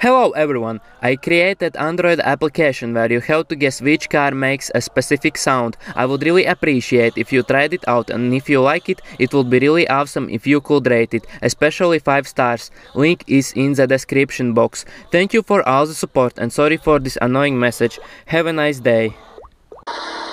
Hello everyone, I created Android application where you have to guess which car makes a specific sound. I would really appreciate if you tried it out, and if you like it, it would be really awesome if you could rate it, especially 5 stars. Link is in the description box. Thank you for all the support and sorry for this annoying message. Have a nice day.